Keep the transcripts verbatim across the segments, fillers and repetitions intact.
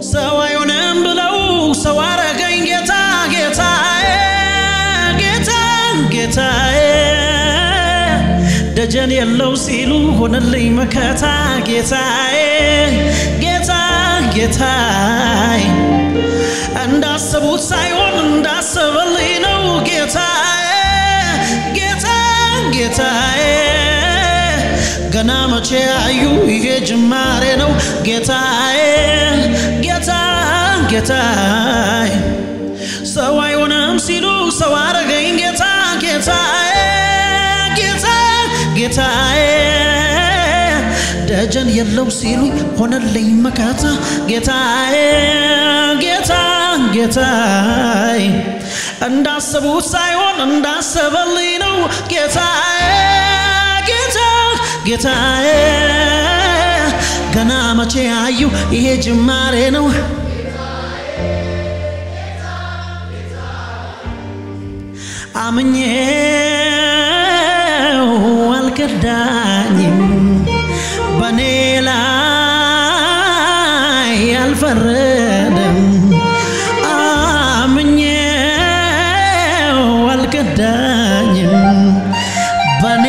ሰዋዩንም ብለው ሰዋረገኝ ጌታ ጌታዬ ጌታ ጌታዬ ደጀን የለው ሲሉ ሆነልኝ መከታ ጌታዬ ጌታ ጌታዬ እንዳሰቡት ሳይሆን እንዳሰበልኝ ነው ጌታዬ ጌታ ጌታዬ ገና መቼ አዩ ይሄ ጅማሬ ነው ጌታዬ ጌታ ጌታዬ ሰው አይሆንም ሲሉ ሰው አረገኝ ጌታ ጌታዬ ጌታ ጌታዬ ደጀን የለው ሲሉ ሆነልኝ መከታ ጌታዬ ጌታ ጌታዬ እንዳሰቡት ሳይሆን እንዳሰበልኝ ነው ጌታዬ ጌታ ጌታዬ ገና መቼ አዩ ይሄ ጅማሬ ነው አምኜው አልከዳኝም በኔ ላይ አልፈረደም አምኜው አልከዳኝም በኔ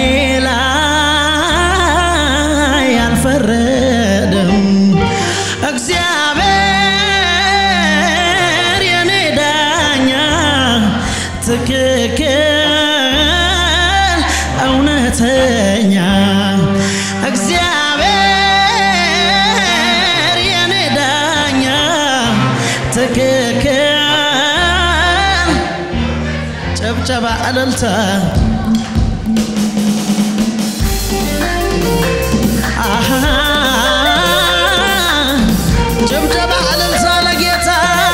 ላይ አልፈረደም እግዚአብሔር የኔ ዳኛ ትክክል እውነተኛ እግዚአብሔር የኔ ዳኛ ትክክል ጨብጨባ እልልታ አሃ ጨብጨባ እልልታ ለጌታ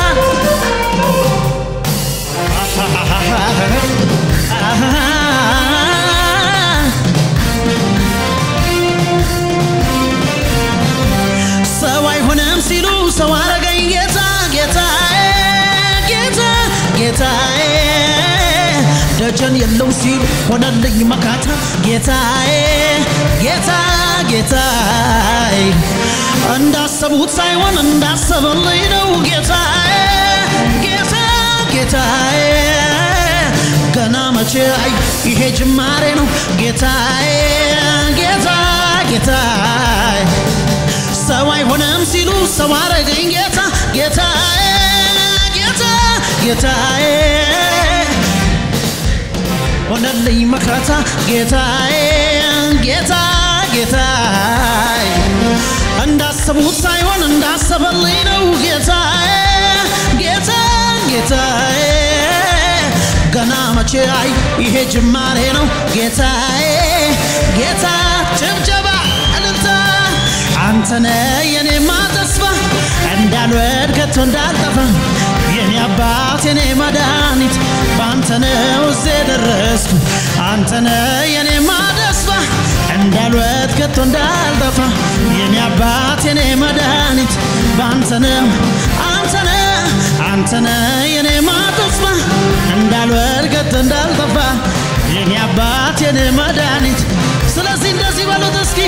ሰው አይሆንም ሲሉ ሰው አረገኝ ጌታ ጌታዬ ጌታ ጌታዬ ደጀን የለው ሲሉ ሆነልኝ መካታ ጌታዬ ጌታ ጌታዬ እንዳሰቡት ሳይሆን እንዳሰበልኝ ነው ጌታዬ ጌታ ጌታዬ ገና መቼ አይ ይሄ ጅማሬ ነው ጌታዬ ጌታ ጌታዬ ሰው አይሆንም ሲሉ ሰው አረገኝ ጌታ ጌታዬ ጌታ ጌታዬ ሆነልኝ መከታ ጌታዬ ጌታ ጌታዬ እንዳሰቡት ሳይሆን እንዳሰበልኝ ነው ጌታዬ ጌታ ጌታዬ ገና መቼ አይ ይሄ ጅማሬ ነው ጌታዬ ጌታ ጭብጨባ እልልታ አንተነ የኔ ማተስፋ እንዳልወድ ከቶ እንዳልጠፋ የኔ አባት የኔ መድኃኒት ባንተ ነው እዚህ ደረስኩ አንተነ የኔ ማተስፋ እንዳልወድ ከቶ እንዳልጠፋ የኔ አባት የኔ መድኃኒት ባንተ ነው አንተነ አንተነ የኔ ማተስፋ እንዳልወድ ከቶ እንዳልጠፋ የኔ አባት የኔ መድኃኒት ስለዚህ እንደዚህ በሉት እስኪ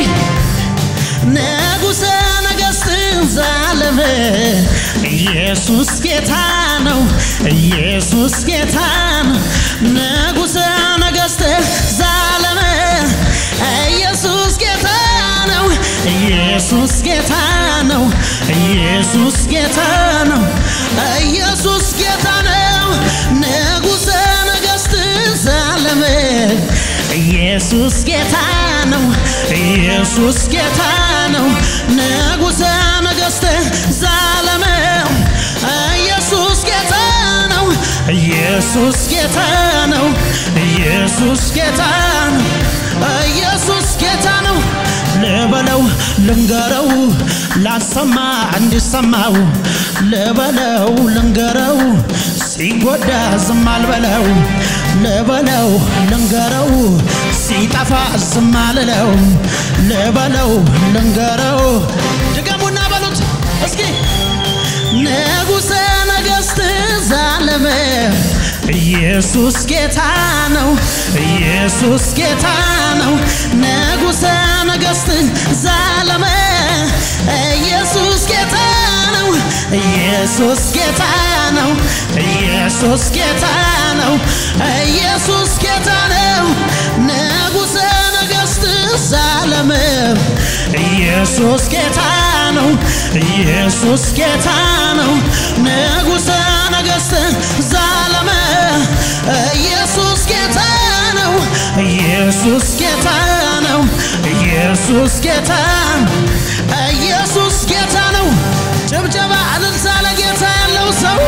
ንጉሠ ነገሥት ዘላለም ኢየሱስ ጌታ ነው ኢየሱስ ጌታ ነው ንጉሠ ነገሥት ዘላለም ኢየሱስ ጌታ ነው ኢየሱስ ጌታ ነው ኢየሱስ ጌታ ነው ኢየሱስ ጌታ ነው ንጉሠ ነገሥት ዘላለም ኢየሱስ ጌታ ነው ኢየሱስ ጌታ ነው ንጉሠ ነገሥት ዘላለም ኢየሱስ ጌታ ነው ኢየሱስ ጌታ ነው ኢየሱስ ጌታ ነው ኢየሱስ ጌታ ነው ለበለው ልንገረው ላሰማ እንዲሰማው ለበለው ልንገረው ሲጎዳ ዝም አልበለው ለበለው ልንገረው ሲጠፋ ዝም አልለው ለበለው ልንገረው ድገሙና በሉት እስኪ ንጉሠ ነገሥት ዘላለም ኢየሱስ ጌታ ነው ኢየሱስ ጌታ ነው ንጉሠ ነገሥት ዘላለም ኢየሱስ ጌታ ነው ኢየሱስ ጌታ ነው ኢየሱስ ጌታ ነው ኢየሱስ ጌታ ነው ንጉሠ ነገሥት ዘላለም ኢየሱስ ጌታ ነው ኢየሱስ ጌታ ነው ንጉሠ ነገሥት ዘላለም ኢየሱስ ጌታ ነው ኢየሱስ ጌታ ነው ኢየሱስ ጌታ ኢየሱስ ጌታ ነው ጭብጨባ እልልታ ለጌታ ያለው ሰው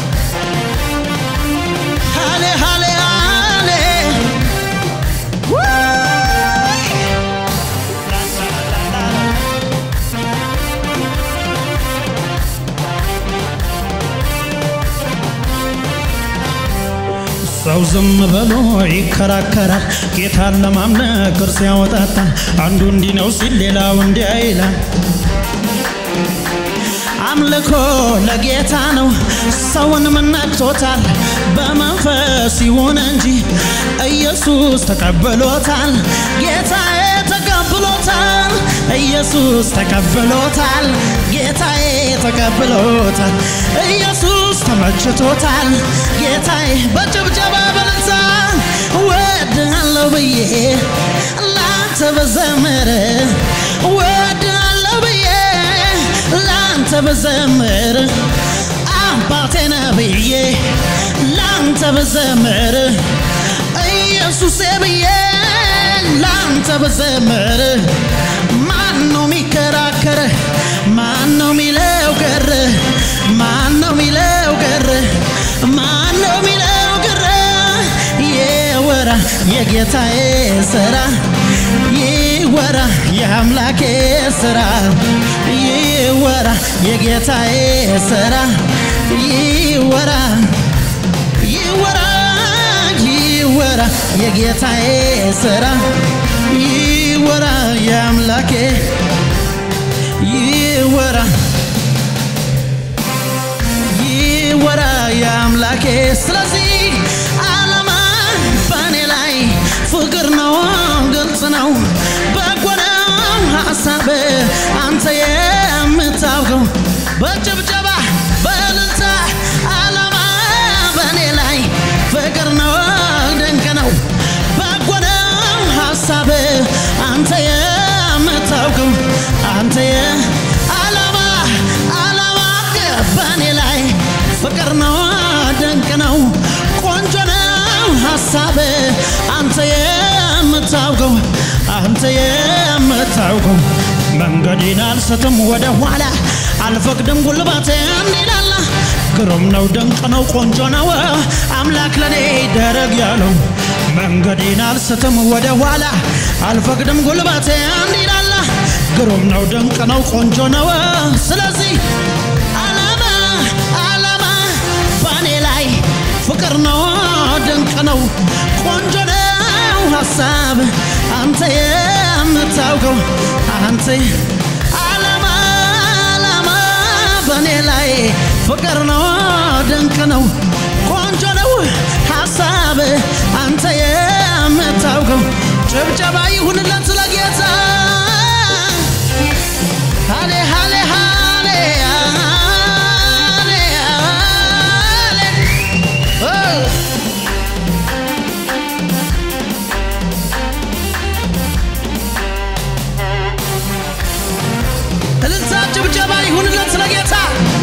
ሃሌ ሃሌ ሃሌ ሰው ዝም ብሎ ይከራከራል ጌታን ለማምለክ እርስ ያወጣታል አንዱ እንዲህ ነው ሲል ሌላው እንዲያ ይላል አምልኮ ለጌታ ነው ሰውን መናቅቶታል በመንፈስ ይሁን እንጂ ኢየሱስ ተቀብሎታል ጌታዬ ተቀብሎታል ኢየሱስ ተቀብሎታል ጌታዬ ተቀብሎታል ኢየሱስ ተመችቶታል ጌታዬ በጭብጨባ በልልታ ወድሃለሁ ብዬ ላንተ በዘመረ ወድሃለሁ ብዬ ላንተ በዘመረ አባቴ ነህ ብዬ ላንተ በዘመረ ኢየሱሴ ብዬ ላንተ በዘመረ ማነው ሚከራከረ ማነው ሚለው ቀረ ማነው ሚለው ቀረ ማነው ሚለው ቀረ ይወራ የጌታዬ ሥራ ይወራ የአምላኬ ሥራ ይወራ የጌታዬ ሥራ ይወራ ይወራ ይወራ የጌታዬ ሥራ ይወራ የአምላኬ ይወራ ይወራ የአምላኬ ስለዚህ ዓላማ በእኔ ላይ ፍቅር ነው ግልጽ ነው በጎ ነው ሐሳብ አንተ የምታውቀው በጭብጨባ በእልልታ ዓላማ በእኔ ላይ ፍቅር ነው ድንቅ ነው በጎ ነው ሐሳብ አንተ የምታውቀው አንተ ዓላማ ዓላማ በእኔ ላይ ፍቅር ነው ድንቅ ነው ቆንጆ ነው ሐሳብ አንተ የምታውቀው አንተ የምታውቀው መንገዴን አልስትም ወደ ኋላ አልፈቅድም ጉልበቴ እንዲላላ ግሩም ነው ድንቅ ነው ቆንጆ ነው አምላክ ለኔ ደረግ ያለው መንገዴን አልስትም ወደ ኋላ አልፈቅድም ጉልበቴ እንዲላላ ግሩም ነው ድንቅ ነው ቆንጆ ነው ስለዚህ ዓላማ ዓላማ በእኔ ላይ ፍቅር ነው ድንቅ ነው ቆንጆ ነው ሐሳብ አንተ የምታውቀው አንተ ዓላማ ዓላማ በእኔ ላይ ፍቅር ነው ድንቅ ነው ቆንጆ ነው ሐሳብ አንተ የምታውቀው ጭብጨባ ይሁንለት ለጌታ ሃሌ ሃሌ ሃሌ ሃሌ ሃሌ እልልታ ጭብጨባ ይሁንለት ለጌታ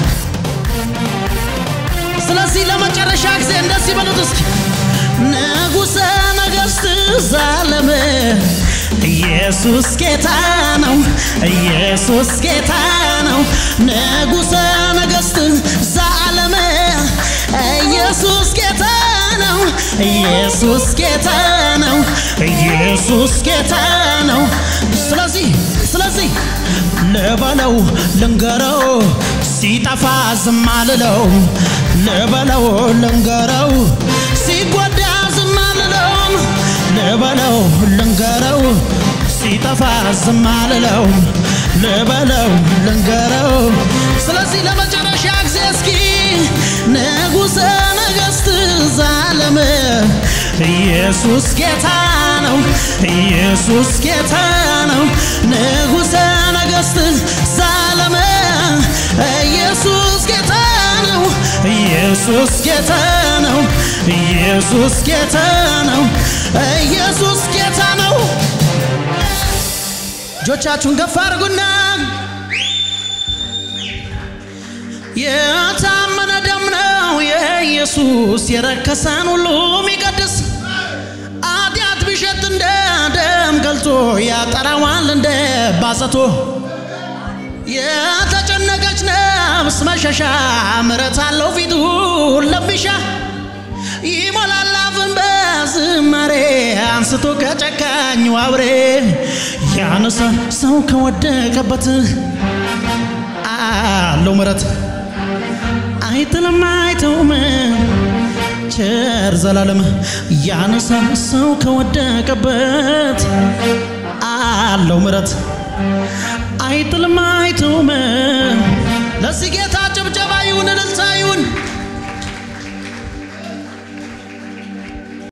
ስለዚህ ለመጨረሻ ጊዜ እንደዚህ በሉት እስኪ ንጉሠ ነገሥት ዘላለም ኢየሱስ ጌታ ነው ኢየሱስ ጌታ ነው ንጉሠ ነገሥት ዘላለም ኢየሱስ ጌታ ነው ኢየሱስ ጌታ ነው ኢየሱስ ጌታ ነው ስለዚህ ስለዚህ ልበለው ልንገረው ሲጠፋ ዝም አልለው ልበለው ልንገረው ሲጎዳ ዝም አልለው ልበለው ልንገረው ሲጠፋ ዝም አልለው ልበለው ልንገረው ስለዚህ ለመጨረሻ ጊዜ እስኪ ንጉሠ ነገሥት ዘላለም ኢየሱስ ጌታ ነው ኢየሱስ ጌታ ነው ንጉሠ ነገሥት ዘላለም ኢየሱስ ኢየሱስ ጌታ ነው ኢየሱስ ጌታ ነው ኢየሱስ ጌታ ነው ጆቻችሁን ገፋ አድርጉና የታመነ ደም ነው የኢየሱስ የረከሰን ሁሉ የሚቀድስ አዲያት ቢሸት እንደ ደም ገልጦ ያጠራዋል እንደ ባሰቶ የተጨነቀች ነፍስ መሸሻ ምሕረት አለው ፊቱ ለብሻ ይሞላል አፍን በዝማሬ አንስቶ ከጨካኝ አውሬ ያነሳ ሰው ከወደቀበት አለው ምሕረት አይጥልም አይተውም ቸር ዘላለም ያነሳ ሰው ከወደቀበት አለው ምሕረት አይጥልም አይተውም ለዚህ ጌታ